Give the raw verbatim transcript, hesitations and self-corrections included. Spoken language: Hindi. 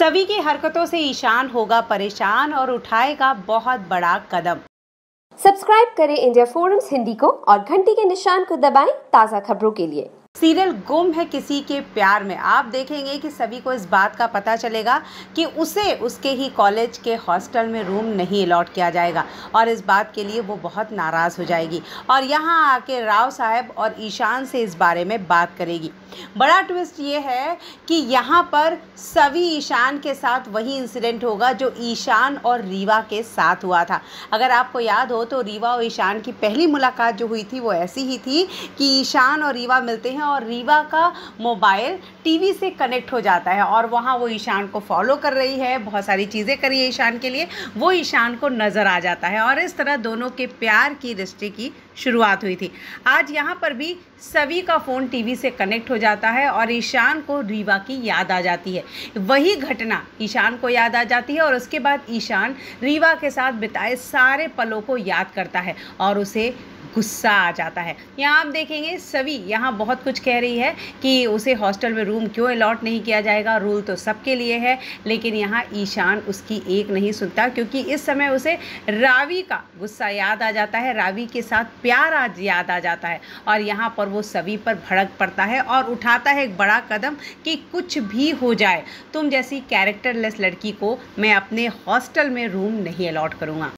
सभी की हरकतों से ईशान होगा परेशान और उठाएगा बहुत बड़ा कदम। सब्सक्राइब करें इंडिया फोरम्स हिंदी को और घंटी के निशान को दबाएं ताज़ा खबरों के लिए। सीरियल गुम है किसी के प्यार में आप देखेंगे कि सभी को इस बात का पता चलेगा कि उसे उसके ही कॉलेज के हॉस्टल में रूम नहीं अलॉट किया जाएगा और इस बात के लिए वो बहुत नाराज़ हो जाएगी और यहाँ आके राव साहब और ईशान से इस बारे में बात करेगी। बड़ा ट्विस्ट ये है कि यहाँ पर सभी ईशान के साथ वही इंसिडेंट होगा जो ईशान और रीवा के साथ हुआ था। अगर आपको याद हो तो रीवा और ईशान की पहली मुलाकात जो हुई थी वो ऐसी ही थी कि ईशान और रीवा मिलते हैं और रीवा का मोबाइल टीवी से कनेक्ट हो जाता है और वहाँ वो ईशान को फॉलो कर रही है, बहुत सारी चीज़ें कर रही है ईशान के लिए, वो ईशान को नज़र आ जाता है और इस तरह दोनों के प्यार की रिश्ते की शुरुआत हुई थी। आज यहाँ पर भी सभी का फ़ोन टीवी से कनेक्ट हो जाता है और ईशान को रीवा की याद आ जाती है। वही घटना ईशान को याद आ जाती है और उसके बाद ईशान रीवा के साथ बिताए सारे पलों को याद करता है और उसे गुस्सा आ जाता है। यहाँ आप देखेंगे सभी यहाँ बहुत कुछ कह रही है कि उसे हॉस्टल में रूम क्यों अलॉट नहीं किया जाएगा, रूल तो सबके लिए है, लेकिन यहाँ ईशान उसकी एक नहीं सुनता क्योंकि इस समय उसे रावी का गुस्सा याद आ जाता है, रावी के साथ प्यार आज याद आ जाता है और यहाँ पर वो सभी पर भड़क पड़ता है और उठाता है एक बड़ा कदम कि कुछ भी हो जाए, तुम जैसी कैरेक्टरलेस लड़की को मैं अपने हॉस्टल में रूम नहीं अलॉट करूँगा।